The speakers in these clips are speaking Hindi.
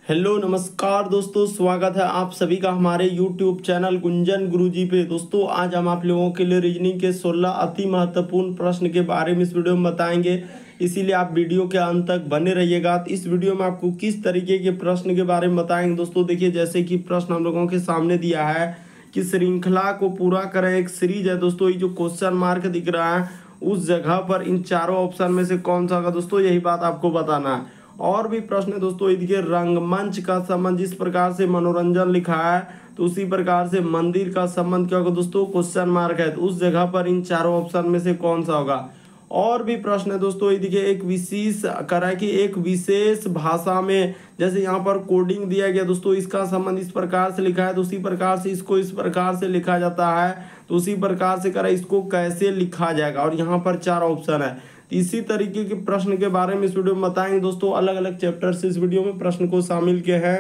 हेलो नमस्कार दोस्तों, स्वागत है आप सभी का हमारे YouTube चैनल गुंजन गुरुजी पे। दोस्तों आज हम आप लोगों के लिए रीजनिंग के 16 अति महत्वपूर्ण प्रश्न के बारे में इस वीडियो में बताएंगे, इसीलिए आप वीडियो के अंत तक बने रहिएगा। तो इस वीडियो में आपको किस तरीके के प्रश्न के बारे में बताएंगे दोस्तों। देखिए, जैसे कि प्रश्न हम लोगों के सामने दिया है कि श्रृंखला को पूरा करें, एक सीरीज है दोस्तों। ये जो क्वेश्चन मार्क दिख रहा है उस जगह पर इन चारों ऑप्शन में से कौन सा होगा दोस्तों, यही बात आपको बताना है। और भी प्रश्न है दोस्तों, देखिए रंगमंच का संबंध जिस प्रकार से मनोरंजन लिखा है तो उसी प्रकार से मंदिर का संबंध क्या होगा दोस्तों, क्वेश्चन मार्क है, तो उस जगह पर इन चारों ऑप्शन में से कौन सा होगा। और भी प्रश्न है दोस्तों, ये देखिए एक विशेष करा कि एक विशेष भाषा में, जैसे यहाँ पर कोडिंग दिया गया दोस्तों, इसका संबंध इस प्रकार से लिखा है तो उसी प्रकार से इसको इस प्रकार से लिखा जाता है, तो उसी प्रकार से करा इसको कैसे लिखा जाएगा। और यहाँ पर चार ऑप्शन है। इसी तरीके के प्रश्न के बारे में इस वीडियो में बताएंगे दोस्तों। अलग अलग चैप्टर से इस वीडियो में प्रश्न को शामिल किए हैं।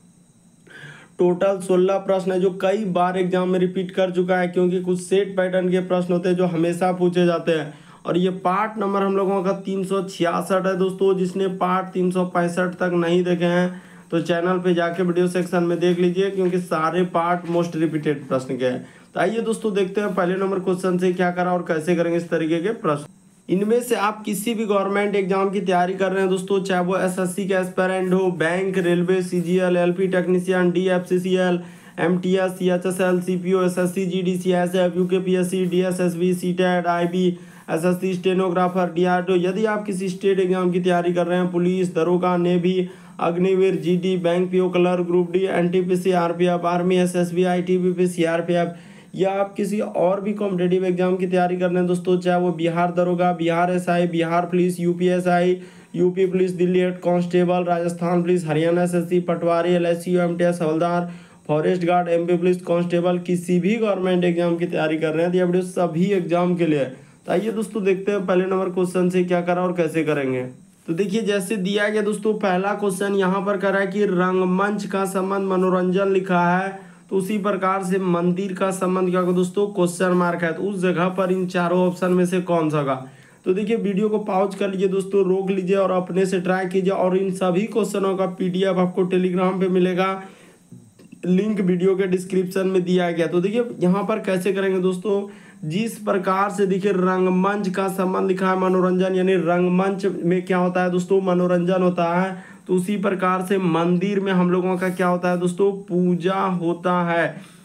टोटल 16 प्रश्न है जो कई बार एग्जाम में रिपीट कर चुका है, क्योंकि कुछ सेट पैटर्न के प्रश्न होते हैं जो हमेशा पूछे जाते हैं। और ये पार्ट नंबर हम लोगों का 366 है दोस्तों। जिसने पार्ट 365 तक नहीं देखे हैं तो चैनल पे जाके वीडियो सेक्शन में देख लीजिए, क्योंकि सारे पार्ट मोस्ट रिपीटेड प्रश्न के हैं। तो आइए दोस्तों देखते हैं पहले नंबर क्वेश्चन से क्या करा और कैसे करेंगे इस तरीके के प्रश्न। इनमें से आप किसी भी गवर्नमेंट एग्जाम की तैयारी कर रहे हैं दोस्तों, चाहे वो एसएससी का एस्पिरेंट हो, bank, railway, CGL, LP technician, DFCCL, MTS, CHSL, CPO, SSC, GDC, SF, UKPSC, DSSB, CTET, IB, SSC, stenographer, DRDO. यदि आप किसी स्टेट एग्जाम की तैयारी कर रहे हैं, पुलिस, दरोगा, navy, Agniveer, GD, bank PO, clerk, group D, NTPC, RPF, army, SSB, ITBP, CRPF, या आप किसी और भी कॉम्पिटेटिव एग्जाम की तैयारी कर रहे हैं दोस्तों, चाहे वो बिहार दरोगा, Bihar SI, Bihar police, UPSI, UP police, Delhi head constable, Rajasthan police, Haryana SSC, पटवारी, एलआईसी, एमटीएस, हवलदार, forest guard, MP police constable, किसी भी गवर्नमेंट एग्जाम की तैयारी कर रहे हैं तो ये वीडियो सभी एग्जाम के लिए। तो आइए दोस्तों देखते हैं पहले नंबर क्वेश्चन से क्या करा और कैसे करेंगे। तो देखिए जैसे दिया गया दोस्तों, पहला क्वेश्चन यहाँ पर करा है कि रंगमंच का संबंध मनोरंजन लिखा है, तो उसी प्रकार से मंदिर का संबंध क्या होगा दोस्तों, क्वेश्चन मार्क है, तो उस जगह पर इन चारों ऑप्शन में से कौन सा होगा। तो देखिए वीडियो को पॉज कर लीजिए दोस्तों, रोक लीजिए और अपने से ट्राई कीजिए। और इन सभी क्वेश्चनों का पीडीएफ आपको टेलीग्राम पे मिलेगा, लिंक वीडियो के डिस्क्रिप्शन में दिया गया। तो देखिए यहाँ पर कैसे करेंगे दोस्तों, जिस प्रकार से देखिए रंगमंच का संबंध लिखा है मनोरंजन, यानी रंगमंच में क्या होता है दोस्तों, मनोरंजन होता है, तो उसी प्रकार से मंदिर में हम लोगों का क्या होता है दोस्तों, पूजा होता है।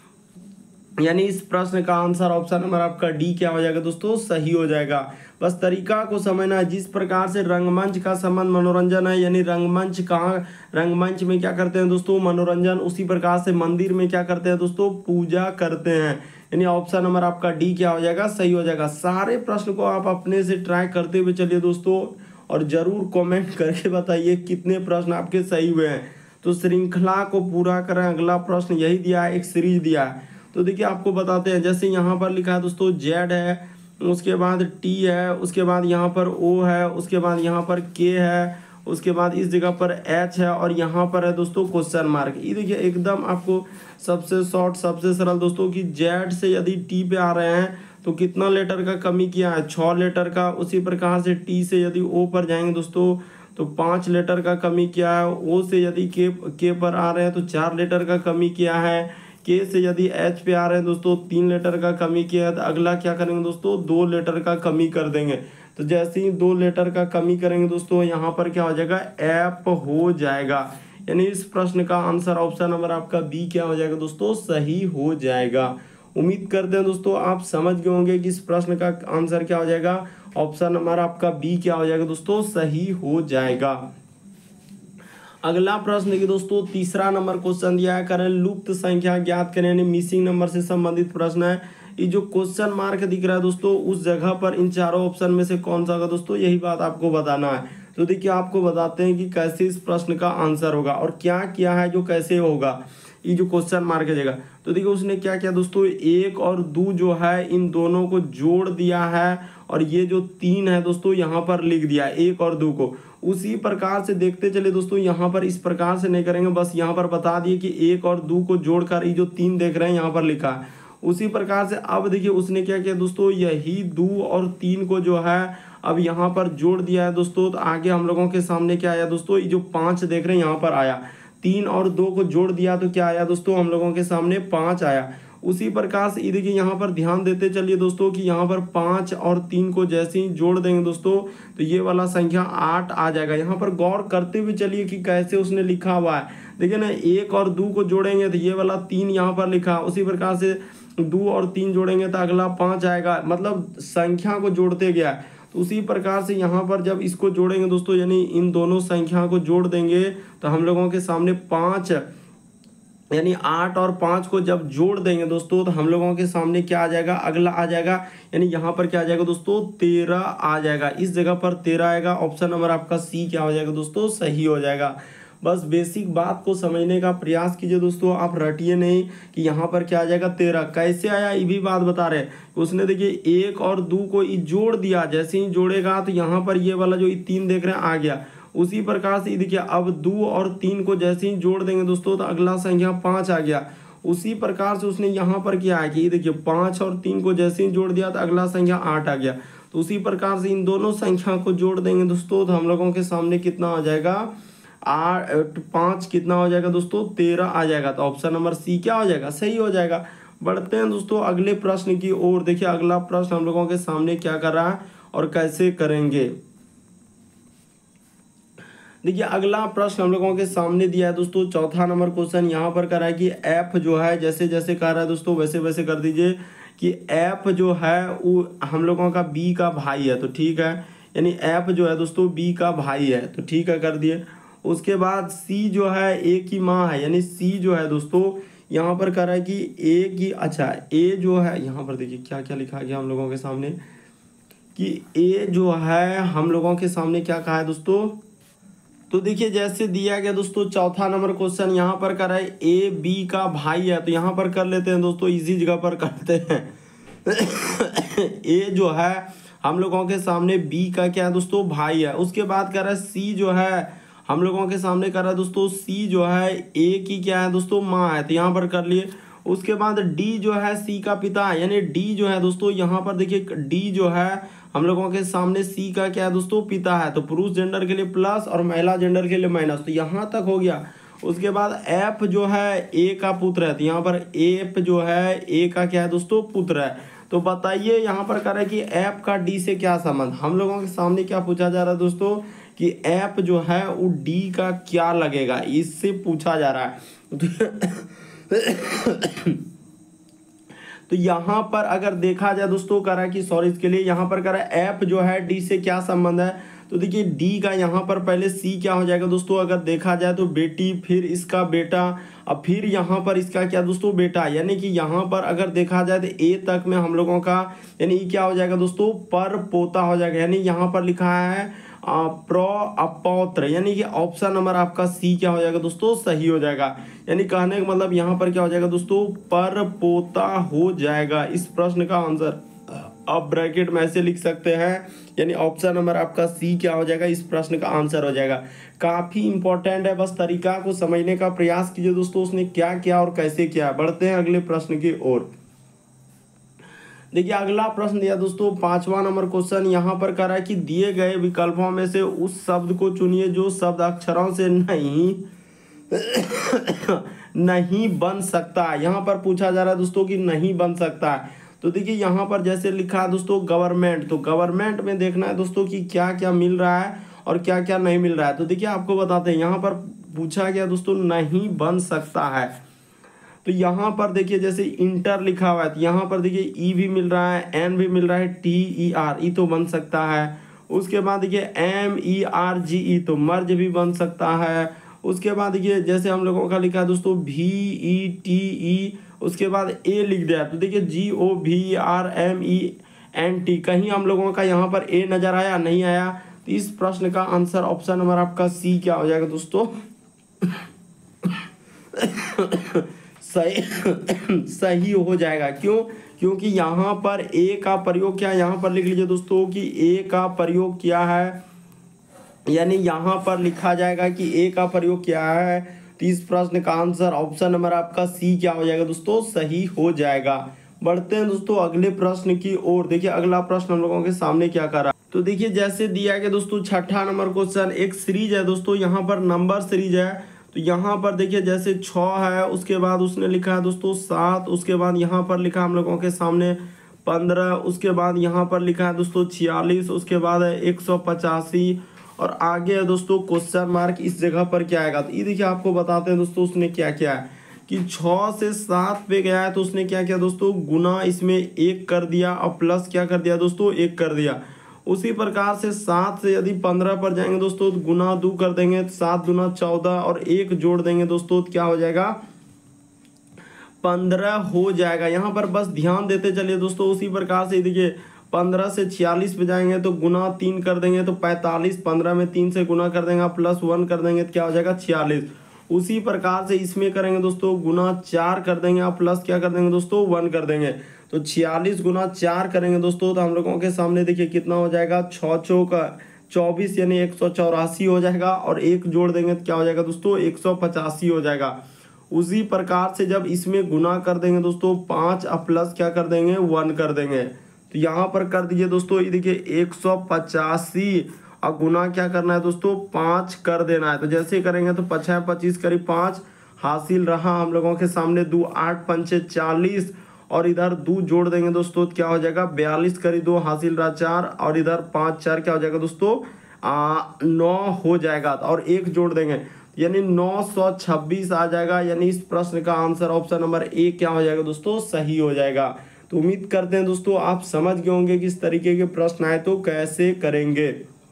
यानी इस प्रश्न का आंसर ऑप्शन नंबर आपका डी क्या हो जाएगा दोस्तों, सही हो जाएगा। बस तरीका को समझना है। जिस प्रकार से रंगमंच का संबंध मनोरंजन है, यानी रंगमंच कहाँ, रंगमंच में क्या करते हैं दोस्तों, मनोरंजन, उसी प्रकार से मंदिर में क्या करते हैं दोस्तों, पूजा करते हैं। यानी ऑप्शन नंबर आपका डी क्या हो जाएगा, सही हो जाएगा। सारे प्रश्न को आप अपने से ट्राई करते हुए चलिए दोस्तों, और जरूर कमेंट करके बताइए कितने प्रश्न आपके सही हुए हैं। तो श्रृंखला को पूरा करें, अगला प्रश्न यही दिया है, एक सीरीज दिया है। तो देखिए आपको बताते हैं, जैसे यहाँ पर लिखा है दोस्तों जेड है, उसके बाद टी है, उसके बाद यहाँ पर ओ है, उसके बाद यहाँ पर के है, उसके बाद इस जगह पर एच है, और यहाँ पर है दोस्तों क्वेश्चन मार्क। ये देखिए एकदम आपको सबसे शॉर्ट सबसे सरल दोस्तों, कि जेड से यदि टी पे आ रहे हैं तो कितना लेटर का कमी किया है, 6 लेटर का। उसी प्रकार से टी से यदि ओ पर जाएंगे दोस्तों तो 5 लेटर का कमी किया है। ओ से यदि के पर आ रहे हैं तो 4 लेटर का कमी किया है। के से यदि एच पे आ रहे हैं दोस्तों 3 लेटर का कमी किया है। तो अगला क्या करेंगे दोस्तों, 2 लेटर का कमी कर देंगे। तो जैसे ही 2 लेटर का कमी करेंगे दोस्तों, यहाँ पर क्या हो जाएगा, एप हो जाएगा। यानी इस प्रश्न का आंसर ऑप्शन नंबर आपका बी क्या हो जाएगा दोस्तों, सही हो जाएगा। उम्मीद करते हैं दोस्तों आप समझ गए होंगे कि इस प्रश्न का आंसर क्या हो जाएगा, ऑप्शन नंबर आपका बी क्या हो जाएगा दोस्तों, सही हो जाएगा। अगला प्रश्न देखिए दोस्तों, तीसरा नंबर क्वेश्चन दिया है, करें लुप्त संख्या ज्ञात करें, यानी मिसिंग नंबर से संबंधित प्रश्न है। ये जो क्वेश्चन मार्क दिख रहा है दोस्तों, उस जगह पर इन चारों ऑप्शन में से कौन सा होगा दोस्तों, यही बात आपको बताना है। तो देखिए आपको बताते हैं कि कैसे इस प्रश्न का आंसर होगा और क्या किया है जो कैसे होगा, ये जो क्वेश्चन मार्क है जगह। तो देखिए उसने क्या किया दोस्तों, 1 और 2 जो है इन दोनों को जोड़ दिया है, और ये जो 3 है दोस्तों यहाँ पर लिख दिया है 1 और 2 को। उसी प्रकार से देखते चले दोस्तों, यहाँ पर इस प्रकार से नहीं करेंगे, बस यहाँ पर बता दिए कि 1 और 2 को जोड़कर ये जो 3 देख रहे हैं यहाँ पर लिखा है। उसी प्रकार से अब देखिए उसने क्या किया दोस्तों, यही 2 और 3 को जो है अब यहाँ पर जोड़ दिया है दोस्तों। तो आगे हम लोगों के सामने क्या आया दोस्तों, ये जो 5 देख रहे हैं यहाँ पर आया। 3 और 2 को जोड़ दिया तो क्या आया दोस्तों हम लोगों के सामने 5 आया। उसी प्रकार से ये देखिए यहाँ पर ध्यान देते चलिए दोस्तों कि यहाँ पर 5 और 3 को जैसे ही जोड़ देंगे दोस्तों तो ये वाला संख्या 8 आ जाएगा। यहाँ पर गौर करते हुए चलिए कि कैसे उसने लिखा हुआ है। देखिए ना 1 और 2 को जोड़ेंगे तो ये वाला 3 यहाँ पर लिखा, उसी प्रकार से 2 और 3 जोड़ेंगे तो अगला 5 आएगा, मतलब संख्या को जोड़ते गया। तो उसी प्रकार से यहाँ पर जब इसको जोड़ेंगे दोस्तों यानी इन दोनों संख्या को जोड़ देंगे तो हम लोगों के सामने 5 यानी 8 और 5 को जब जोड़ देंगे दोस्तों तो हम लोगों के सामने क्या आ जाएगा, अगला आ जाएगा, यानी यहाँ पर क्या आ जाएगा दोस्तों 13 आ जाएगा। इस जगह पर 13 आएगा। ऑप्शन नंबर आपका सी क्या हो जाएगा दोस्तों, सही हो जाएगा। बस बेसिक बात को समझने का प्रयास कीजिए दोस्तों, आप रटिए नहीं कि यहाँ पर क्या आ जाएगा 13। कैसे आया ये भी बात बता रहे हैं। उसने देखिए 1 और 2 को जोड़ दिया, जैसे ही जोड़ेगा तो यहाँ पर ये वाला जो 3 देख रहे हैं आ गया। उसी प्रकार से देखिए अब 2 और 3 को जैसे ही जोड़ देंगे दोस्तों तो अगला संख्या 5 आ गया। उसी प्रकार से उसने यहाँ पर किया है कि देखिए 5 और 3 को जैसे ही जोड़ दिया तो अगला संख्या 8 आ गया। तो उसी प्रकार से इन दोनों संख्या को जोड़ देंगे दोस्तों तो हम लोगों के सामने कितना आ जाएगा, 5 कितना हो जाएगा दोस्तों 13 आ जाएगा। तो ऑप्शन नंबर सी क्या हो जाएगा, सही हो जाएगा। बढ़ते हैं दोस्तों अगले प्रश्न की ओर। देखिए अगला प्रश्न हम लोगों के सामने क्या कर रहा है और कैसे करेंगे। देखिए अगला प्रश्न हम लोगों के सामने दिया है दोस्तों, चौथा नंबर क्वेश्चन यहाँ पर कर रहा है कि एफ जो है जैसे जैसे कर रहा है दोस्तों वैसे वैसे कर दीजिए कि एफ जो है वो हम लोगों का बी का भाई है। तो ठीक है, यानी एफ जो है दोस्तों बी का भाई है, तो ठीक है कर दिए। उसके बाद सी जो है ए की माँ है, यानी सी जो है दोस्तों यहाँ पर कर रहा है कि ए की, अच्छा ए जो है यहाँ पर देखिए क्या क्या लिखा गया हम लोगों के सामने कि ए जो है हम लोगों के सामने क्या कहा है दोस्तों। तो देखिए जैसे दिया गया दोस्तों चौथा नंबर क्वेश्चन यहाँ पर कर रहा है ए बी का भाई है। तो यहाँ पर कर लेते हैं दोस्तों, इजी जगह पर करते हैं। ए जो है हम लोगों के सामने बी का क्या है दोस्तों भाई है। उसके बाद कर रहा है सी जो है हम लोगों के सामने कर रहा है दोस्तों, सी जो है ए की क्या है दोस्तों माँ है। तो यहाँ पर कर लिए। उसके बाद डी जो है सी का पिता है, यानी डी जो है दोस्तों यहाँ पर देखिए डी जो है हम लोगों के सामने सी का क्या है दोस्तों पिता है। तो पुरुष जेंडर के लिए प्लस और महिला जेंडर के लिए माइनस, तो यहाँ तक हो गया। उसके बाद एफ जो है ए का पुत्र है। तो यहाँ पर एफ जो है ए का क्या है दोस्तों पुत्र है। तो बताइए यहाँ पर कह रहा है कि एफ का डी से क्या संबंध। हम लोगों के सामने क्या पूछा जा रहा है दोस्तों कि एफ जो है वो डी का क्या लगेगा, इससे पूछा जा रहा है। तो यहाँ पर अगर देखा जाए दोस्तों कह रहा है कि सॉरी इसके लिए यहाँ पर कह रहा है एफ जो है डी से क्या संबंध है। तो देखिए डी का यहाँ पर पहले सी क्या हो जाएगा दोस्तों, अगर देखा जाए तो बेटी, फिर इसका बेटा, अब फिर यहाँ पर इसका क्या दोस्तों बेटा, यानी कि यहाँ पर अगर देखा जाए तो ए तक में हम लोगों का यानी क्या हो जाएगा दोस्तों पर पोता हो जाएगा। यानी यहाँ पर लिखा है प्रो अपौत्र, यानी कि ऑप्शन नंबर आपका सी क्या हो जाएगा दोस्तों सही हो जाएगा। यानी कहने का मतलब यहाँ पर क्या हो जाएगा दोस्तों पर पोता हो जाएगा। इस प्रश्न का आंसर आप ब्रैकेट में ऐसे लिख सकते हैं, यानी ऑप्शन नंबर आपका सी क्या हो जाएगा, इस प्रश्न का आंसर हो जाएगा। काफी इंपॉर्टेंट है, बस तरीका को समझने का प्रयास कीजिए दोस्तों उसने क्या किया और कैसे किया। बढ़ते हैं अगले प्रश्न की ओर। देखिए अगला प्रश्न दिया दोस्तों पांचवा नंबर क्वेश्चन यहाँ पर कह रहा है कि दिए गए विकल्पों में से उस शब्द को चुनिए जो शब्द अक्षरों से नहीं बन सकता। यहाँ पर पूछा जा रहा है दोस्तों कि नहीं बन सकता है। तो देखिए यहाँ पर जैसे लिखा है दोस्तों गवर्नमेंट, तो गवर्नमेंट में देखना है दोस्तों कि क्या क्या मिल रहा है और क्या क्या नहीं मिल रहा है। तो देखिए आपको बताते हैं यहाँ पर पूछा गया दोस्तों नहीं बन सकता है। तो यहाँ पर देखिए जैसे इंटर लिखा हुआ है, तो यहाँ पर देखिए ई भी मिल रहा है, एन भी मिल रहा है, टी ई आर ई तो बन सकता है। उसके बाद देखिए एम ई आर जी ई तो मर्ज भी बन सकता है। उसके बाद देखिए जैसे हम लोगों का लिखा है दोस्तों भी ई टी ई, उसके बाद ए लिख दिया। तो देखिए G O V R M E N T, कहीं हम लोगों का यहाँ पर ए नजर आया नहीं आया। तो इस प्रश्न का आंसर ऑप्शन नंबर आपका सी क्या हो जाएगा दोस्तों सही हो जाएगा। क्यों? क्योंकि यहाँ पर ए का प्रयोग क्या, यहाँ पर लिख लीजिए दोस्तों कि ए का प्रयोग क्या है, यानी यहाँ पर लिखा जाएगा कि ए का प्रयोग क्या है। तो इस प्रश्न का आंसर ऑप्शन नंबर आपका सी क्या हो जाएगा दोस्तों सही हो जाएगा। बढ़ते हैं दोस्तों अगले प्रश्न की ओर। देखिए अगला प्रश्न हम लोगों के सामने क्या कर रहा है। तो देखिए जैसे दिया गया दोस्तों छठा नंबर क्वेश्चन, एक सीरीज है दोस्तों, यहाँ पर नंबर सीरीज है। तो यहाँ पर देखिए जैसे 6 है, उसके बाद उसने लिखा है दोस्तों 7, उसके बाद यहाँ पर लिखा हम लोगों के सामने 15, उसके बाद यहाँ पर लिखा है दोस्तों 46, उसके बाद है 185 और आगे है दोस्तों क्वेश्चन मार्क। इस जगह पर क्या आएगा, तो ये देखिए आपको बताते हैं दोस्तों उसने क्या किया है कि 6 से 7 पे गया है तो उसने क्या किया दोस्तों, गुना इसमें 1 कर दिया और प्लस क्या कर दिया दोस्तों, 1 कर दिया। उसी प्रकार से 7 से यदि 15 पर जाएंगे दोस्तों तो गुना 2 कर देंगे, 7 दूना 14 और 1 जोड़ देंगे दोस्तों तो क्या हो जाएगा, 15 हो जाएगा। यहाँ पर बस ध्यान देते चलिए दोस्तों। उसी प्रकार से देखिए 15 से 46 पे जाएंगे तो गुना 3 कर देंगे तो 45, 15 में 3 से गुना कर देंगे प्लस 1 कर देंगे तो क्या हो जाएगा 46। उसी प्रकार से इसमें करेंगे दोस्तों, गुना 4 कर देंगे आप प्लस क्या कर देंगे दोस्तों 1 कर देंगे, तो 46 गुना 4 करेंगे दोस्तों तो हम लोगों के सामने देखिए कितना हो जाएगा, 6 चौक 24 यानी 184 हो जाएगा और 1 जोड़ देंगे तो क्या हो जाएगा दोस्तों 185 हो जाएगा। उसी प्रकार से जब इसमें गुना कर देंगे दोस्तों 5 और प्लस क्या कर देंगे 1 कर देंगे, तो यहाँ पर कर दीजिए दोस्तों, ये देखिए 185 और गुना क्या करना है दोस्तों 5 कर देना है। तो जैसे करेंगे तो 5 25 करीब 5 हासिल रहा हम लोगों के सामने, 2 8 5 40 और इधर 2 जोड़ देंगे दोस्तों तो क्या हो जाएगा 42 करीब 2 हासिल रहा 4 और इधर 5 4 क्या हो जाएगा दोस्तों 9 हो जाएगा और 1 जोड़ देंगे यानी 926 आ जाएगा। यानी इस प्रश्न का आंसर ऑप्शन नंबर ए क्या हो जाएगा दोस्तों, सही हो जाएगा। तो उम्मीद करते हैं दोस्तों आप समझ गए होंगे कि इस तरीके के प्रश्न आए तो कैसे करेंगे।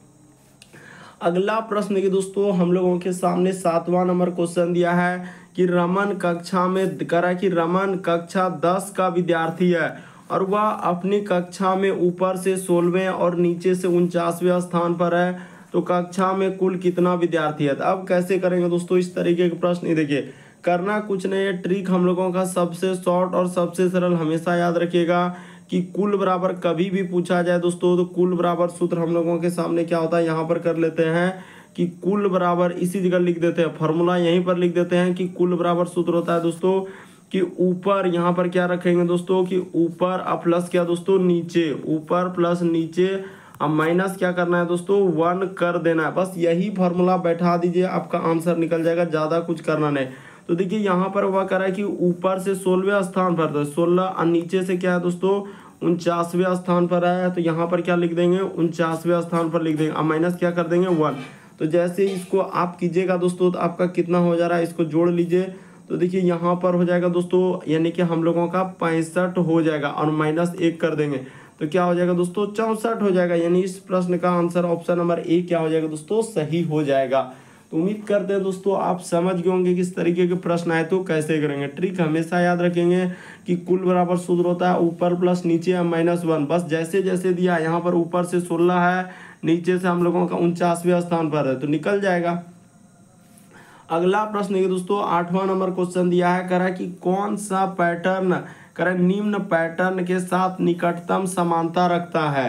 अगला प्रश्न की दोस्तों हम लोगों के सामने 7वां नंबर क्वेश्चन दिया है कि रमन कक्षा में करा कि रमन कक्षा 10 का विद्यार्थी है और वह अपनी कक्षा में ऊपर से 16वें और नीचे से 49वें स्थान पर है, तो कक्षा में कुल कितना विद्यार्थी है। तो अब कैसे करेंगे दोस्तों इस तरीके के प्रश्न, ये देखिए करना कुछ नहीं है, ट्रिक हम लोगों का सबसे शॉर्ट और सबसे सरल हमेशा याद रखिएगा कि कुल बराबर कभी भी पूछा जाए दोस्तों तो कुल बराबर सूत्र हम लोगों के सामने क्या होता है, यहाँ पर कर लेते हैं कि कुल बराबर इसी जगह लिख देते हैं, फॉर्मूला यहीं पर लिख देते हैं कि कुल बराबर सूत्र होता है दोस्तों कि ऊपर यहाँ पर क्या रखेंगे दोस्तों कि ऊपर और प्लस क्या दोस्तों नीचे, ऊपर प्लस नीचे अब माइनस क्या करना है दोस्तों 1 कर देना है। बस यही फॉर्मूला बैठा दीजिए आपका आंसर निकल जाएगा, ज़्यादा कुछ करना नहीं। तो देखिए यहाँ पर वह कह रहा है कि ऊपर से 16वें स्थान पर, तो 16 और नीचे से क्या है दोस्तों 49वें स्थान पर है, तो यहाँ पर क्या लिख देंगे 49वें स्थान पर लिख देंगे, अब माइनस क्या कर देंगे 1। तो जैसे इसको आप कीजिएगा दोस्तों तो आपका कितना हो जा रहा है, इसको जोड़ लीजिए तो देखिए यहाँ पर हो जाएगा दोस्तों यानी कि हम लोगों का 65 हो जाएगा और माइनस 1 कर देंगे तो क्या हो जाएगा दोस्तों 64 हो जाएगा। यानी इस प्रश्न का आंसर ऑप्शन नंबर ए क्या हो जाएगा दोस्तों, सही हो जाएगा। तो उम्मीद करते हैं दोस्तों आप समझ गए होंगे किस तरीके के प्रश्न आए तो कैसे करेंगे। ट्रिक हमेशा याद रखेंगे कि कुल बराबर सूत्र होता है ऊपर प्लस नीचे माइनस 1। बस जैसे जैसे दिया यहाँ पर ऊपर से 16 है, नीचे से हम लोगों का 49वें स्थान पर है तो निकल जाएगा। अगला प्रश्न है दोस्तों 8वां नंबर क्वेश्चन दिया है, करा कि कौन सा पैटर्न करा निम्न पैटर्न के साथ निकटतम समानता रखता है।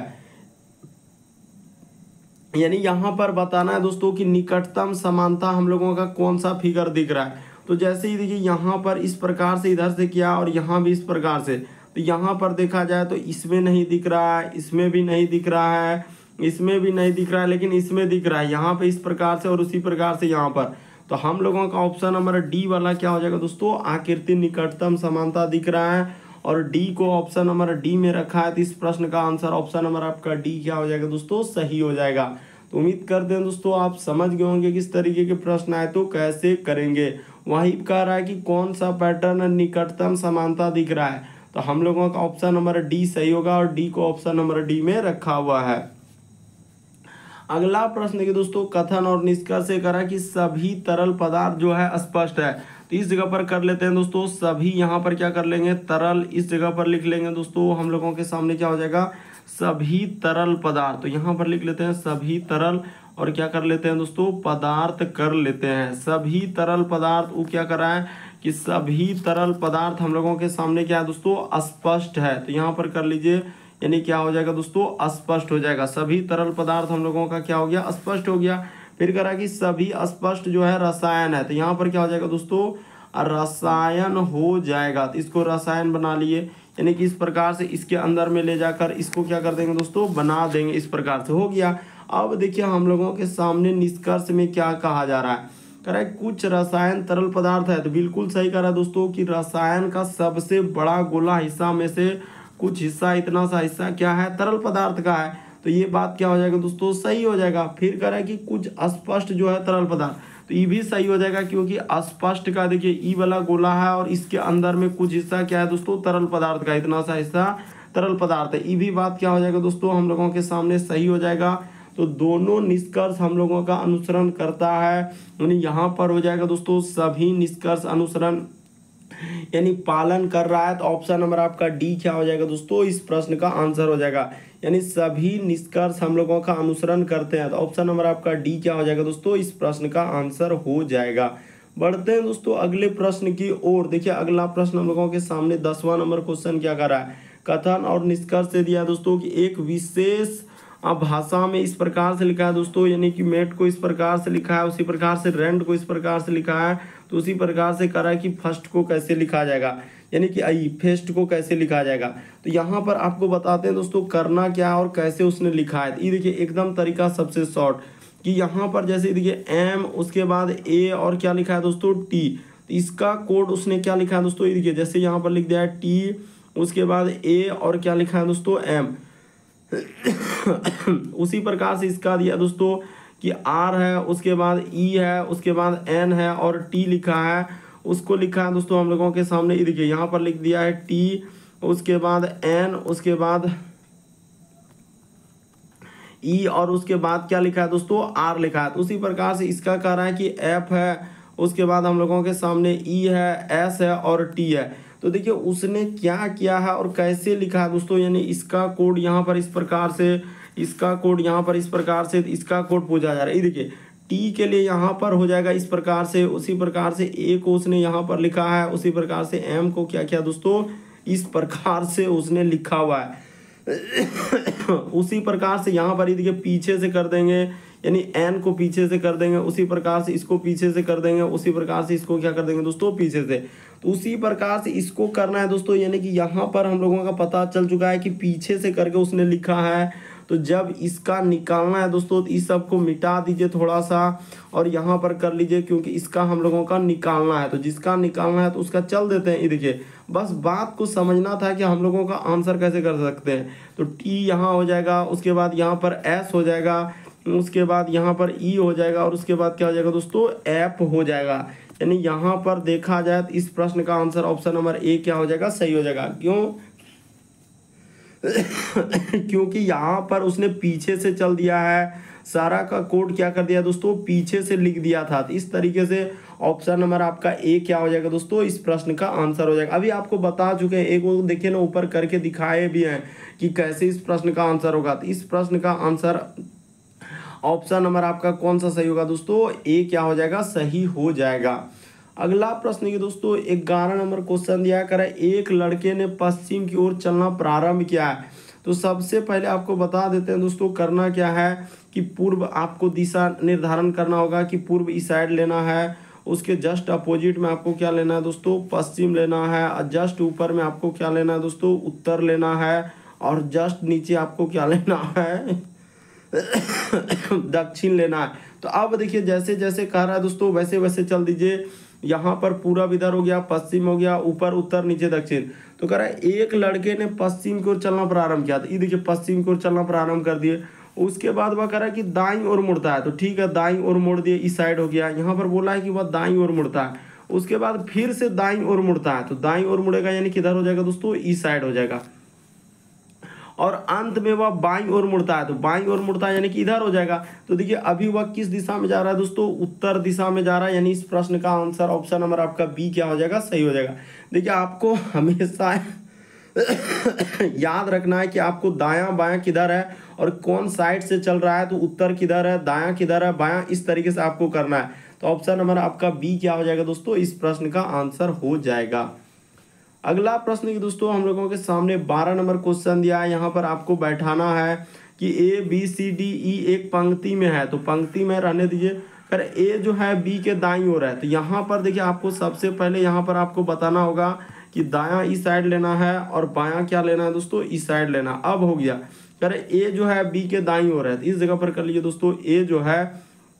यानी यहाँ पर बताना है दोस्तों कि निकटतम समानता हम लोगों का कौन सा फिगर दिख रहा है। तो जैसे ही देखिए यहाँ पर इस प्रकार से इधर से किया और यहाँ भी इस प्रकार से, तो यहाँ पर देखा जाए तो इसमें नहीं दिख रहा है, इसमें भी नहीं दिख रहा है, इसमें भी नहीं दिख रहा है, लेकिन इसमें दिख रहा है यहाँ पे इस प्रकार से और उसी प्रकार से यहाँ पर। तो हम लोगों का ऑप्शन नंबर डी वाला क्या हो जाएगा दोस्तों, आकृति निकटतम समानता दिख रहा है और डी को ऑप्शन नंबर डी में रखा है। तो इस प्रश्न का आंसर ऑप्शन नंबर आपका डी क्या हो जाएगा दोस्तों, सही हो जाएगा। तो उम्मीद करते हैं दोस्तों आप समझ गए होंगे किस तरीके के प्रश्न आए तो कैसे करेंगे। वहीं कह रहा है कि कौन सा पैटर्न निकटतम समानता दिख रहा है, तो हम लोगों का ऑप्शन नंबर डी सही होगा और डी को ऑप्शन नंबर डी में रखा हुआ है। अगला प्रश्न की दोस्तों कथन और निष्कर्ष से करा कि सभी तरल पदार्थ जो है स्पष्ट है। तो इस जगह पर कर लेते हैं दोस्तों सभी, यहाँ पर क्या कर लेंगे तरल इस जगह पर लिख लेंगे दोस्तों, हम लोगों के सामने क्या हो जाएगा सभी तरल पदार्थ। तो यहाँ पर लिख लेते हैं सभी तरल और क्या कर लेते हैं दोस्तों पदार्थ कर लेते हैं। सभी तरल पदार्थ वो क्या कर रहा है कि सभी तरल पदार्थ हम लोगों के सामने क्या है दोस्तों स्पष्ट है। तो यहाँ पर कर लीजिए यानी क्या हो जाएगा दोस्तों स्पष्ट हो जाएगा। सभी तरल पदार्थ हम लोगों का क्या हो गया स्पष्ट हो गया। फिर करा कि सभी स्पष्ट जो है रसायन है, तो यहाँ पर क्या हो जाएगा दोस्तों रसायन हो जाएगा। तो इसको रसायन बना लिए यानी कि इस प्रकार से इसके अंदर में ले जाकर इसको क्या कर देंगे दोस्तों बना देंगे, इस प्रकार से हो गया। अब देखिए हम लोगों के सामने निष्कर्ष में क्या कहा जा रहा है, कह रहा है कुछ रसायन तरल पदार्थ है, तो बिल्कुल सही कह रहा है दोस्तों कि रसायन का सबसे बड़ा गोला हिस्सा में से कुछ हिस्सा, इतना सा हिस्सा क्या है, तरल पदार्थ का है। तो ये बात क्या हो जाएगा दोस्तों, सही हो जाएगा। फिर कह रहा है कि कुछ अस्पष्ट जो है तरल पदार्थ, तो ये भी सही हो जाएगा क्योंकि अस्पष्ट का देखिए ई वाला गोला है और इसके अंदर में कुछ हिस्सा क्या है दोस्तों, तरल पदार्थ का, इतना सा हिस्सा तरल पदार्थ है। ये भी बात क्या हो जाएगा दोस्तों, हम लोगों के सामने सही हो जाएगा। तो दोनों निष्कर्ष हम लोगों का अनुसरण करता है, यानी यहाँ पर हो जाएगा दोस्तों सभी निष्कर्ष अनुसरण यानी पालन कर रहा है। तो ऑप्शन नंबर आपका डी क्या हो जाएगा दोस्तों, इस प्रश्न का आंसर हो जाएगा। यानी सभी निष्कर्ष हम लोगों का अनुसरण करते हैं, तो ऑप्शन नंबर आपका डी क्या हो जाएगा दोस्तों, इस प्रश्न का आंसर हो जाएगा। बढ़ते हैं दोस्तों अगले प्रश्न की ओर। देखिए अगला प्रश्न हम लोगों के सामने 10वां नंबर क्वेश्चन क्या कर रहा है, कथन और निष्कर्ष से दिया दोस्तों कि एक विशेष भाषा में इस प्रकार से लिखा है दोस्तों, यानी कि मेट को इस प्रकार से लिखा है, उसी प्रकार से रेंट को इस प्रकार से लिखा है, तो उसी प्रकार से कह रहा है कि फर्स्ट को कैसे लिखा जाएगा, यानी कि आई फेस्ट को कैसे लिखा जाएगा। तो यहाँ पर आपको बताते हैं दोस्तों करना क्या है और कैसे उसने लिखा है। ये देखिए एकदम तरीका सबसे शॉर्ट कि यहाँ पर जैसे देखिए एम, उसके बाद ए और क्या लिखा है दोस्तों टी, तो इसका कोड उसने क्या लिखा है दोस्तों, ये देखिए जैसे यहाँ पर लिख दिया है टी, उसके बाद ए और क्या लिखा है दोस्तों एम। उसी प्रकार से इसका दिया दोस्तों कि आर है, उसके बाद ई है, उसके बाद एन है और टी लिखा है, उसको लिखा है दोस्तों हम लोगों के सामने। ये देखिए यहाँ पर लिख दिया है टी, उसके बाद एन, उसके बाद ई और उसके बाद क्या लिखा है दोस्तों आर लिखा है। तो उसी प्रकार से इसका कह रहा है कि एफ है, उसके बाद हम लोगों के सामने ई है, एस है और टी है। तो देखिए उसने क्या किया है और कैसे लिखा है दोस्तों, यानी इसका कोड यहाँ पर इस प्रकार से, इसका कोड यहाँ पर इस प्रकार से, इसका कोड पूछा जा रहा है। ये देखिए टी के लिए यहाँ पर हो जाएगा इस प्रकार से, उसी प्रकार से ए को उसने यहाँ पर लिखा है, उसी प्रकार से एम को क्या किया दोस्तों, इस प्रकार से उसने लिखा हुआ है। उसी प्रकार से यहाँ पर देखिए पीछे से कर देंगे, यानी एन को पीछे से कर देंगे, उसी प्रकार से इसको पीछे से कर देंगे, उसी प्रकार से इसको क्या कर देंगे दोस्तों पीछे से। तो उसी प्रकार से इसको करना है दोस्तों, यानी कि यहाँ पर हम लोगों का पता चल चुका है कि पीछे से करके उसने लिखा है। तो जब इसका निकालना है दोस्तों, तो इस सब को मिटा दीजिए थोड़ा सा और यहाँ पर कर लीजिए, क्योंकि इसका हम लोगों का निकालना है। तो जिसका निकालना है तो उसका चल देते हैं। ये देखिए बस बात को समझना था कि हम लोगों का आंसर कैसे कर सकते हैं। तो टी यहाँ हो जाएगा, उसके बाद यहाँ पर एस हो जाएगा, उसके बाद यहाँ पर ई हो जाएगा और उसके बाद क्या हो जाएगा दोस्तों एफ हो जाएगा। यानी यहाँ पर देखा जाए तो इस प्रश्न का आंसर ऑप्शन नंबर ए क्या हो जाएगा, सही हो जाएगा। क्यों? क्योंकि यहाँ पर उसने पीछे से चल दिया है, सारा का कोड क्या कर दिया दोस्तों, पीछे से लिख दिया था। तो इस तरीके से ऑप्शन नंबर आपका ए क्या हो जाएगा दोस्तों, इस प्रश्न का आंसर हो जाएगा। अभी आपको बता चुके हैं, एक वो देखिए ना ऊपर करके दिखाए भी हैं कि कैसे इस प्रश्न का आंसर होगा। तो इस प्रश्न का आंसर ऑप्शन नंबर आपका कौन सा सही होगा दोस्तों, ए क्या हो जाएगा, सही हो जाएगा। अगला प्रश्न ये दोस्तों 11 नंबर क्वेश्चन दिया कर है, एक लड़के ने पश्चिम की ओर चलना प्रारंभ किया है। तो सबसे पहले आपको बता देते हैं दोस्तों करना क्या है कि पूर्व आपको दिशा निर्धारण करना होगा कि पूर्व इस साइड लेना है, उसके जस्ट अपोजिट में आपको क्या लेना है दोस्तों, पश्चिम लेना है, और जस्ट ऊपर में आपको क्या लेना है दोस्तों, उत्तर लेना है, और जस्ट नीचे आपको क्या लेना है, दक्षिण लेना है। तो अब देखिए जैसे जैसे कह रहा है दोस्तों वैसे वैसे चल दीजिए। यहाँ पर पूरब इधर हो गया, पश्चिम हो गया, ऊपर उत्तर नीचे दक्षिण। तो कह रहा है एक लड़के ने पश्चिम की ओर चलना प्रारंभ किया। तो ये देखिए पश्चिम की ओर चलना प्रारंभ कर दिए। उसके बाद वह कह रहा है कि दाईं ओर मुड़ता है। तो ठीक है, दाईं ओर मुड़ दिए, इस साइड हो गया। यहाँ पर बोला है कि वह दाईं ओर मुड़ता है। उसके बाद फिर से दाईं ओर मुड़ता है। तो दाईं ओर मुड़ेगा यानी किधर हो जाएगा दोस्तों, इस साइड हो जाएगा। और अंत में वह बाईं ओर मुड़ता है। तो बाईं ओर मुड़ता है यानी कि इधर हो जाएगा। तो देखिए अभी वह किस दिशा में जा रहा है दोस्तों, उत्तर दिशा में जा रहा है। यानी इस प्रश्न का आंसर ऑप्शन नंबर आपका बी क्या हो जाएगा, सही हो जाएगा। देखिए आपको हमेशा याद रखना है कि आपको दायां बायां किधर है और कौन साइड से चल रहा है। तो उत्तर किधर है, दायां किधर है, बायां, इस तरीके से आपको करना है। तो ऑप्शन नंबर आपका बी क्या हो जाएगा दोस्तों, इस प्रश्न का आंसर हो जाएगा। अगला प्रश्न की दोस्तों हम लोगों के सामने 12 नंबर क्वेश्चन दिया है। यहाँ पर आपको बैठाना है कि A B C D E एक पंक्ति में है। तो पंक्ति में रहने दीजिए। अगर ए जो है बी के दाईं ओर है, तो यहाँ पर देखिए आपको सबसे पहले यहाँ पर आपको बताना होगा कि दायां इस साइड लेना है और बायां क्या लेना है दोस्तों, इस साइड लेना। अब हो गया, अगर ए जो है बी के दाईं ओर है, तो इस जगह पर कर लीजिए दोस्तों, ए जो है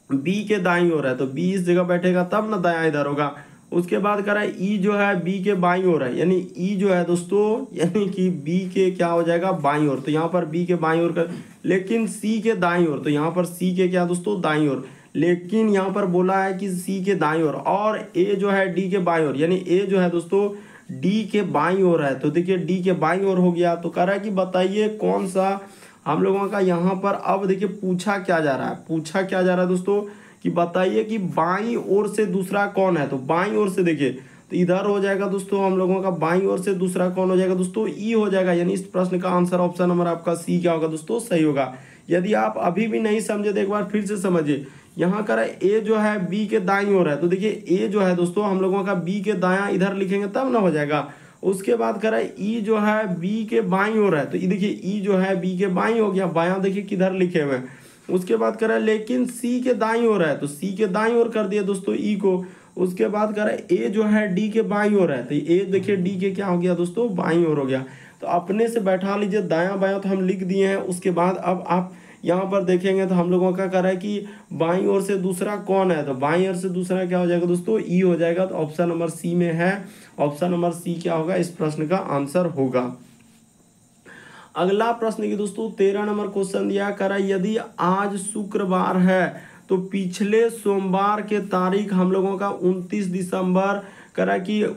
बी के दाईं ओर है तो बी इस जगह बैठेगा तब ना दायां इधर होगा। उसके बाद कह रहा है ई जो है बी के बाईं ओर है, यानी ई जो है दोस्तों यानी कि बी के क्या हो जाएगा बाईं ओर, तो यहाँ पर बी के बाईं ओर कर, लेकिन सी के दाईं ओर, तो यहाँ पर सी के क्या दोस्तों दाईं ओर, लेकिन यहाँ पर बोला है कि सी के दाईं ओर, और ए जो है डी के बाईं ओर, यानी ए जो है दोस्तों डी के बाईं ओर है। तो देखिए डी के बाईं ओर हो गया, तो कह रहा है कि बताइए कौन सा हम लोगों का यहाँ पर, अब देखिए पूछा क्या जा रहा है, पूछा क्या जा रहा है दोस्तों कि बताइए कि बाईं ओर से दूसरा कौन है। तो बाईं ओर से देखिए तो इधर हो जाएगा दोस्तों हम लोगों का, बाईं ओर से दूसरा कौन हो जाएगा दोस्तों ई हो जाएगा, यानी इस प्रश्न का आंसर ऑप्शन नंबर आपका सी क्या होगा दोस्तों सही होगा। यदि आप अभी भी नहीं समझे तो एक बार फिर से समझिए। यहाँ कर ए जो है बी के दाईं ओर है, तो देखिए ए जो है दोस्तों हम लोगों का बी के दायां इधर लिखेंगे तब ना हो जाएगा। उसके बाद कह रहा है ई जो है बी के बाईं ओर है, तो ये देखिए ई जो है बी के बाईं हो गया, बायां देखिए किधर लिखे हुए हैं। उसके बाद कह रहा है लेकिन सी के दाईं ओर है, तो सी के दाईं ओर कर दिया दोस्तों ई को। उसके बाद कह रहा है ए जो है डी के बाईं ओर है, तो ए देखिए डी के क्या हो गया दोस्तों बाईं ओर हो गया। तो अपने से बैठा लीजिए दायां बायां तो हम लिख दिए हैं। उसके बाद अब आप यहाँ पर देखेंगे तो हम लोगों का कह रहा है कि बाईं ओर से दूसरा कौन है, तो बाईं ओर से दूसरा क्या हो जाएगा दोस्तों ई हो जाएगा। तो ऑप्शन नंबर सी में है, ऑप्शन नंबर सी क्या होगा इस प्रश्न का आंसर होगा। अगला प्रश्न की दोस्तों 13 नंबर क्वेश्चन दिया कर रहा है यदि आज शुक्रवार है तो पिछले सोमवार के तारीख हम लोगों का 29 दिसंबर कह रहा है कि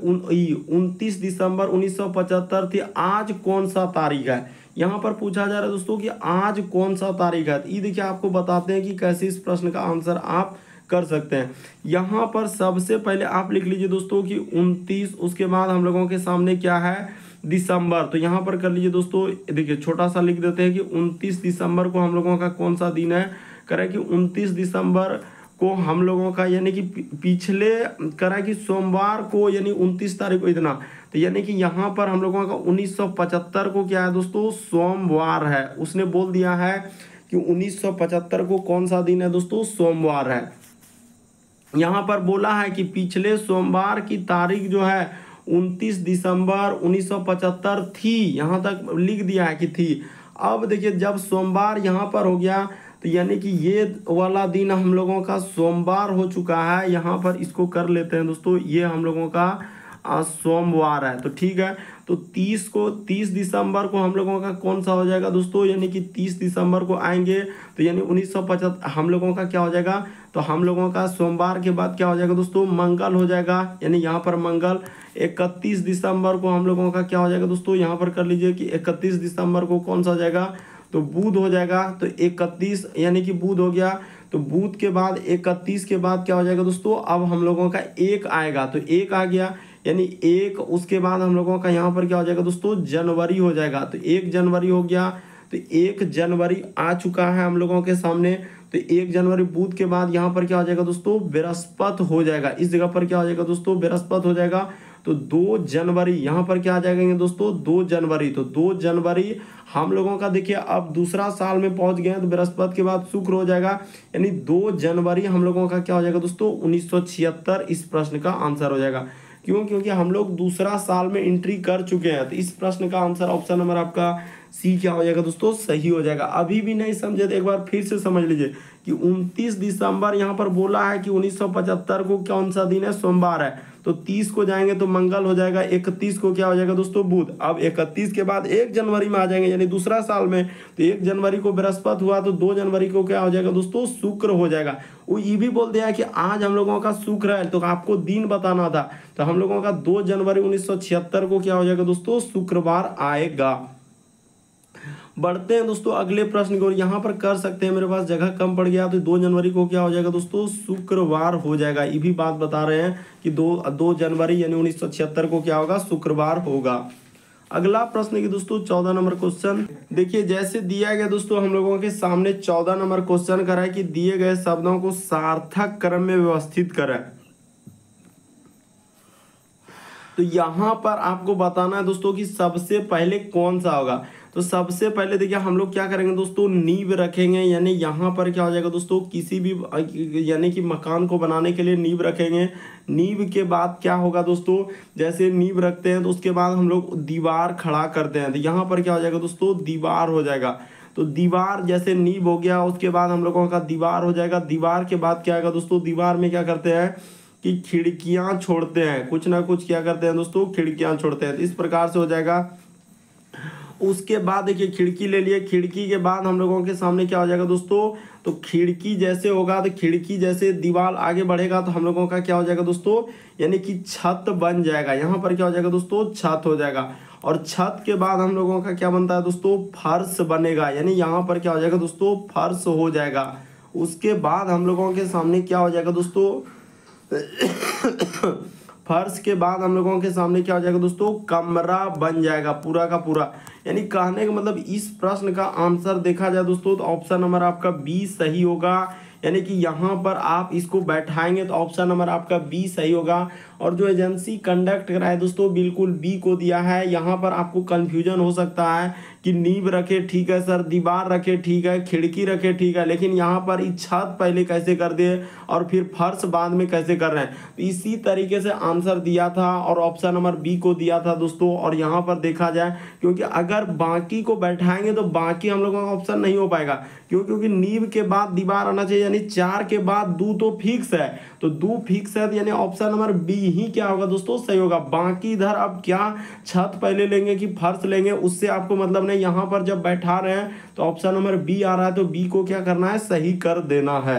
29 दिसंबर 1975 थी, आज कौन सा तारीख है। यहाँ पर पूछा जा रहा है दोस्तों कि आज कौन सा तारीख है। ये देखिए आपको बताते हैं कि कैसे इस प्रश्न का आंसर आप कर सकते हैं। यहाँ पर सबसे पहले आप लिख लीजिए दोस्तों कि 29, उसके बाद हम लोगों के सामने क्या है दिसंबर, तो यहाँ पर कर लीजिए दोस्तों देखिए छोटा सा लिख देते हैं कि 29 दिसंबर को हम लोगों का कौन सा दिन है, कह कि 29 दिसंबर को हम लोगों का यानी कि पिछले करा कि सोमवार को यानी 29 तारीख को इतना, तो यानी कि यहाँ पर हम लोगों का 1975 को क्या है दोस्तों सोमवार है। उसने बोल दिया है कि 1975 को कौन सा दिन है दोस्तों सोमवार है। यहाँ पर बोला है कि पिछले सोमवार की तारीख जो है 29 दिसंबर 1975 थी, यहाँ तक लिख दिया है कि थी। अब देखिए जब सोमवार यहाँ पर हो गया तो यानी कि ये वाला दिन हम लोगों का सोमवार हो चुका है। यहाँ पर इसको कर लेते हैं दोस्तों, ये हम लोगों का सोमवार है, तो ठीक है। तो 30 दिसंबर को हम लोगों का कौन सा हो जाएगा दोस्तों, यानी कि 30 दिसंबर को आएंगे तो यानी 1975 हम लोगों का क्या हो जाएगा, तो हम लोगों का सोमवार के बाद क्या हो जाएगा दोस्तों मंगल हो जाएगा, यानी यहाँ पर मंगल। 31 दिसंबर को हम लोगों का क्या हो जाएगा दोस्तों, यहाँ पर कर लीजिए कि 31 दिसंबर को कौन सा हो जाएगा, तो बुध हो जाएगा। तो 31 यानी कि बुध हो गया, तो बुध के बाद 31 के बाद क्या हो जाएगा दोस्तों, अब हम लोगों का एक आएगा, तो एक आ गया यानी एक। उसके बाद हम लोगों का यहाँ पर क्या हो जाएगा दोस्तों जनवरी हो जाएगा, तो 1 जनवरी हो गया। तो 1 जनवरी आ चुका है हम लोगों के सामने। तो 1 जनवरी बुध के बाद यहाँ पर क्या हो जाएगा दोस्तों बृहस्पति हो जाएगा, इस जगह पर क्या हो जाएगा दोस्तों बृहस्पति हो जाएगा। तो 2 जनवरी यहाँ पर क्या आ जाएगा दोस्तों 2 जनवरी। तो 2 जनवरी हम लोगों का देखिए अब दूसरा साल में पहुंच गए हैं, तो बृहस्पति के बाद शुक्र हो जाएगा, यानी 2 जनवरी हम लोगों का क्या हो जाएगा दोस्तों 1976 इस प्रश्न का आंसर हो जाएगा। क्यों, क्योंकि हम लोग दूसरा साल में एंट्री कर चुके हैं। तो इस प्रश्न का आंसर ऑप्शन नंबर आपका सी क्या हो जाएगा दोस्तों सही हो जाएगा। अभी भी नहीं समझे तो एक बार फिर से समझ लीजिए कि 29 दिसंबर यहाँ पर बोला है कि 1975 को कौन सा दिन है सोमवार है। तो 30 को जाएंगे तो मंगल हो जाएगा, 31 को क्या हो जाएगा दोस्तों बुध। अब 31 के बाद 1 जनवरी में आ जाएंगे यानी दूसरा साल में, तो 1 जनवरी को बृहस्पति हुआ, तो 2 जनवरी को क्या हो जाएगा दोस्तों शुक्र हो जाएगा। वो ये भी बोल दिया है कि आज हम लोगों का शुक्र है, तो आपको दिन बताना था। तो हम लोगों का 2 जनवरी 1976 को क्या हो जाएगा दोस्तों शुक्रवार आएगा। बढ़ते हैं दोस्तों अगले प्रश्न को, यहाँ पर कर सकते हैं, मेरे पास जगह कम पड़ गया, तो 2 जनवरी को क्या हो जाएगा दोस्तों शुक्रवार हो जाएगा। ये भी बात बता रहे हैं कि 2 जनवरी यानी 1976 को क्या होगा शुक्रवार होगा। अगला प्रश्न की दोस्तों 14 नंबर क्वेश्चन देखिए, जैसे दिया गया दोस्तों हम लोगों के सामने 14 नंबर क्वेश्चन करा है कि दिए गए शब्दों को सार्थक क्रम में व्यवस्थित करें। तो यहाँ पर आपको बताना है दोस्तों कि सबसे पहले कौन सा होगा। तो सबसे पहले देखिए हम लोग क्या करेंगे दोस्तों नींव रखेंगे, यानी यहाँ पर क्या हो जाएगा दोस्तों किसी भी यानी कि मकान को बनाने के लिए नींव रखेंगे। नींव के बाद क्या होगा दोस्तों, जैसे नींव रखते हैं तो उसके बाद हम लोग दीवार खड़ा करते हैं, तो यहाँ पर क्या हो जाएगा दोस्तों दीवार हो जाएगा। तो दीवार जैसे नींव हो गया, उसके बाद हम लोगों का दीवार हो जाएगा। दीवार के बाद क्या आएगा दोस्तों, दीवार में क्या करते हैं कि खिड़कियां छोड़ते हैं, कुछ ना कुछ क्या करते हैं दोस्तों, खिड़कियां छोड़ते हैं। तो इस प्रकार से हो जाएगा। उसके बाद देखिए खिड़की ले लिए, खिड़की के बाद हम लोगों के सामने क्या हो जाएगा दोस्तों, तो खिड़की जैसे होगा, तो खिड़की जैसे दीवार आगे बढ़ेगा तो हम लोगों का क्या हो जाएगा दोस्तों, यानी कि छत बन जाएगा। यहाँ पर क्या हो जाएगा दोस्तों, छत हो जाएगा। और छत के बाद हम लोगों का क्या बनता है दोस्तों, फर्श बनेगा, यानी यहाँ पर क्या हो जाएगा दोस्तों, फर्श हो जाएगा। उसके बाद हम लोगों के सामने क्या हो जाएगा दोस्तों फर्श के बाद हम लोगों के सामने क्या हो जाएगा दोस्तों, कमरा बन जाएगा पूरा का पूरा। यानी कहने का मतलब इस प्रश्न का आंसर देखा जाए दोस्तों तो ऑप्शन नंबर आपका बी सही होगा। यानी कि यहाँ पर आप इसको बैठाएंगे तो ऑप्शन नंबर आपका बी सही होगा। और जो एजेंसी कंडक्ट कराए दोस्तों बिल्कुल बी को दिया है। यहाँ पर आपको कंफ्यूजन हो सकता है कि नींव रखे ठीक है सर, दीवार रखे ठीक है, खिड़की रखे ठीक है, लेकिन यहाँ पर छत पहले कैसे कर दिए और फिर फर्श बाद में कैसे कर रहे हैं। तो इसी तरीके से आंसर दिया था और ऑप्शन नंबर बी को दिया था दोस्तों। और यहाँ पर देखा जाए क्योंकि अगर बाकी को बैठाएंगे तो बाकी हम लोगों का ऑप्शन नहीं हो पाएगा, क्योंकि नींव के बाद दीवार आना चाहिए, यानी 4 के बाद दो तो फिक्स है, तो दो फिक्स है, यानी ऑप्शन नंबर बी ही क्या होगा दोस्तों, सही होगा। बाकी इधर अब क्या छत पहले लेंगे कि फर्श लेंगे उससे आपको मतलब नहीं। यहाँ पर जब बैठा रहे हैं तो ऑप्शन नंबर बी आ रहा है, तो बी को क्या करना है, सही कर देना है।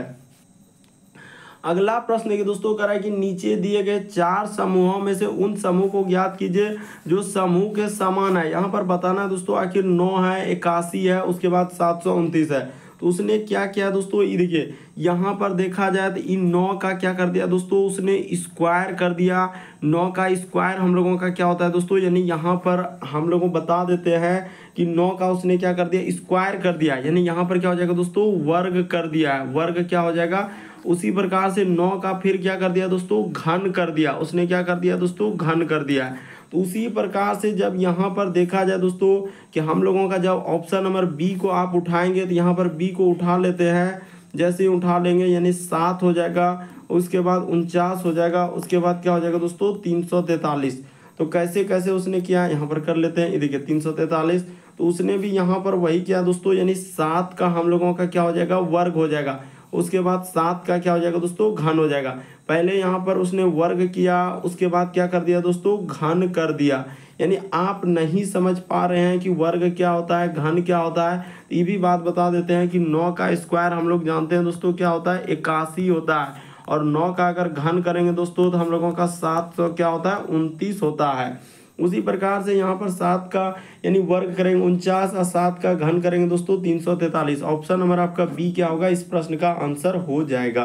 अगला प्रश्न देखिए दोस्तों, कह रहा है कि नीचे दिए गए 4 समूहों में से उन समूह को ज्ञात कीजिए जो समूह के समान है। यहाँ पर बताना है दोस्तों, आखिर 9 है, 81 है, उसके बाद 729 है। तो उसने क्या किया दोस्तों, ये देखिए यहाँ पर देखा जाए तो इन 9 का क्या कर दिया दोस्तों, उसने स्क्वायर कर दिया। 9 का स्क्वायर हम लोगों का क्या होता है दोस्तों, यानी यहाँ पर हम लोगों को बता देते हैं कि 9 का उसने क्या कर दिया, स्क्वायर कर दिया, यानी यहाँ पर क्या हो जाएगा दोस्तों, वर्ग कर दिया है। वर्ग क्या हो जाएगा, उसी प्रकार से 9 का फिर क्या कर दिया दोस्तों, घन कर दिया। उसने क्या कर दिया दोस्तों, घन कर दिया। तो उसी प्रकार से जब यहाँ पर देखा जाए दोस्तों कि हम लोगों का जब ऑप्शन नंबर बी को आप उठाएंगे तो यहाँ पर बी को उठा लेते हैं। जैसे ही उठा लेंगे यानी 7 हो जाएगा, उसके बाद 49 हो जाएगा, उसके बाद क्या हो जाएगा दोस्तों, 343। तो कैसे कैसे उसने किया यहाँ पर कर लेते हैं। ये देखिए 343, तो उसने भी यहाँ पर वही किया दोस्तों, यानी 7 का हम लोगों का क्या हो जाएगा, वर्ग हो जाएगा। उसके बाद 7 का क्या हो जाएगा दोस्तों, घन हो जाएगा। पहले यहाँ पर उसने वर्ग किया, उसके बाद क्या कर दिया दोस्तों, घन कर दिया। यानी आप नहीं समझ पा रहे हैं कि वर्ग क्या होता है, घन क्या होता है, तो ये भी बात बता देते हैं कि 9 का स्क्वायर हम लोग जानते हैं दोस्तों क्या होता है, 81 होता है। और 9 का अगर घन करेंगे दोस्तों तो हम लोगों का 700 क्या होता है, 29 होता है। उसी प्रकार से यहाँ पर 7 का यानी वर्ग करेंगे 49 और 7 का घन करेंगे दोस्तों 343। ऑप्शन नंबर आपका बी क्या होगा, इस प्रश्न का आंसर हो जाएगा।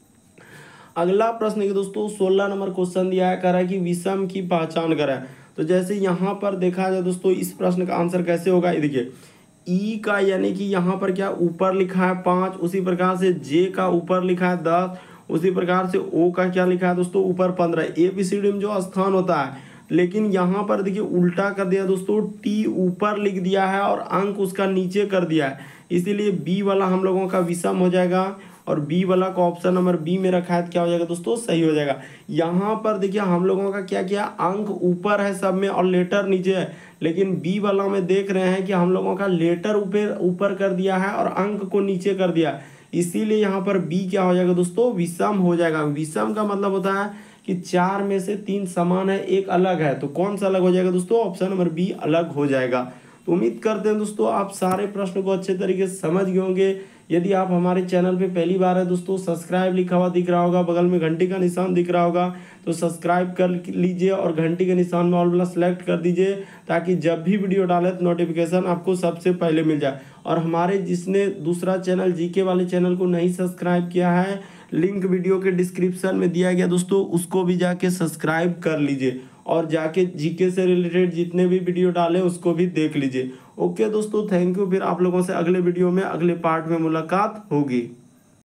अगला प्रश्न है दोस्तों 16 नंबर क्वेश्चन दिया है, कह रहा है कि विषम की पहचान करें। तो जैसे यहाँ पर देखा जाए दोस्तों इस प्रश्न का आंसर कैसे होगा, ये देखिए ई का यानी कि यहाँ पर क्या ऊपर लिखा है 5, उसी प्रकार से जे का ऊपर लिखा है 10, उसी प्रकार से ओ का क्या लिखा है दोस्तों ऊपर 15। ABCD में जो स्थान होता है, लेकिन यहाँ पर देखिए उल्टा कर दिया दोस्तों, टी ऊपर लिख दिया है और अंक उसका नीचे कर दिया है, इसीलिए बी वाला हम लोगों का विषम हो जाएगा। और बी वाला को ऑप्शन नंबर बी में रखा है तो क्या हो जाएगा दोस्तों, सही हो जाएगा। यहाँ पर देखिए हम लोगों का क्या किया, अंक ऊपर है सब में और लेटर नीचे है, लेकिन बी वाला में देख रहे हैं कि हम लोगों का लेटर ऊपर कर दिया है और अंक को नीचे कर दिया, इसीलिए यहाँ पर बी क्या हो जाएगा दोस्तों, विषम हो जाएगा। विषम का मतलब होता है कि 4 में से 3 समान है, एक अलग है, तो कौन सा अलग हो जाएगा दोस्तों, ऑप्शन नंबर बी अलग हो जाएगा। तो उम्मीद करते हैं दोस्तों आप सारे प्रश्न को अच्छे तरीके से समझ गए होंगे। यदि आप हमारे चैनल पे पहली बार है दोस्तों, सब्सक्राइब लिखा हुआ दिख रहा होगा, बगल में घंटी का निशान दिख रहा होगा, तो सब्सक्राइब कर लीजिए और घंटी के निशान में ऑल वाला सेलेक्ट कर दीजिए, ताकि जब भी वीडियो डाले तो नोटिफिकेशन आपको सबसे पहले मिल जाए। और हमारे जिसने दूसरा चैनल जीके वाले चैनल को नहीं सब्सक्राइब किया है, लिंक वीडियो के डिस्क्रिप्शन में दिया गया दोस्तों, उसको भी जाके सब्सक्राइब कर लीजिए और जाके जीके से रिलेटेड जितने भी वीडियो डाले उसको भी देख लीजिए। ओके दोस्तों, थैंक यू। फिर आप लोगों से अगले वीडियो में अगले पार्ट में मुलाकात होगी।